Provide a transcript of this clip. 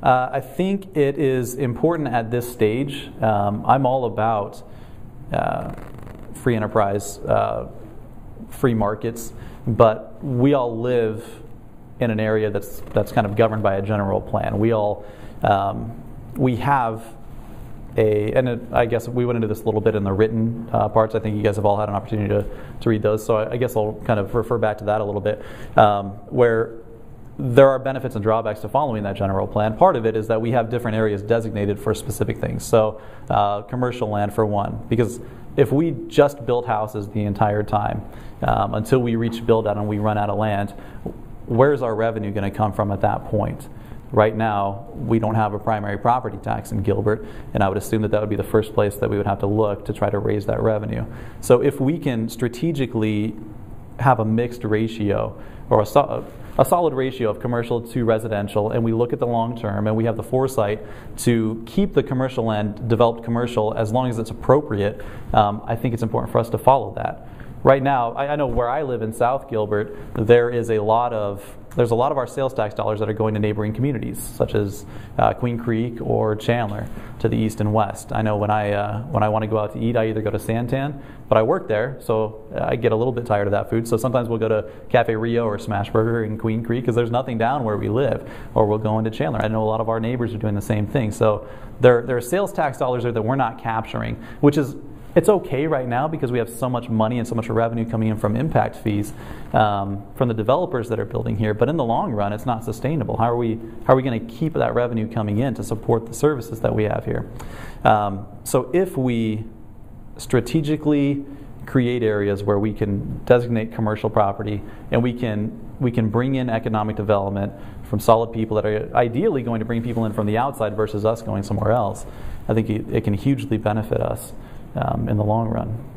I think it is important at this stage. I'm all about free enterprise, free markets, but we all live in an area that's kind of governed by a general plan. We have I guess we went into this a little bit in the written parts. I think you guys have all had an opportunity to read those, so I guess I'll kind of refer back to that a little bit, where there are benefits and drawbacks to following that general plan. Part of it is that we have different areas designated for specific things. So commercial land for one, because if we just built houses the entire time until we reach build out and we run out of land, where's our revenue going to come from at that point? Right now, we don't have a primary property tax in Gilbert, and I would assume that would be the first place that we would have to look to try to raise that revenue. So if we can strategically have a mixed ratio or a solid ratio of commercial to residential, and we look at the long term, and we have the foresight to keep the commercial land developed commercial as long as it's appropriate, I think it's important for us to follow that. Right now, I know where I live in South Gilbert, there's a lot of our sales tax dollars that are going to neighboring communities, such as Queen Creek or Chandler to the east and west. I know when I want to go out to eat, I either go to Santan, but I work there, so I get a little bit tired of that food. So sometimes we'll go to Cafe Rio or Smashburger in Queen Creek because there's nothing down where we live, or we'll go into Chandler. I know a lot of our neighbors are doing the same thing. So there are sales tax dollars there that we're not capturing, which is it's okay right now because we have so much money and so much revenue coming in from impact fees from the developers that are building here. But in the long run, it's not sustainable. How are we going to keep that revenue coming in to support the services that we have here? So if we strategically create areas where we can designate commercial property and we can bring in economic development from solid people that are ideally going to bring people in from the outside versus us going somewhere else, I think it can hugely benefit us in the long run.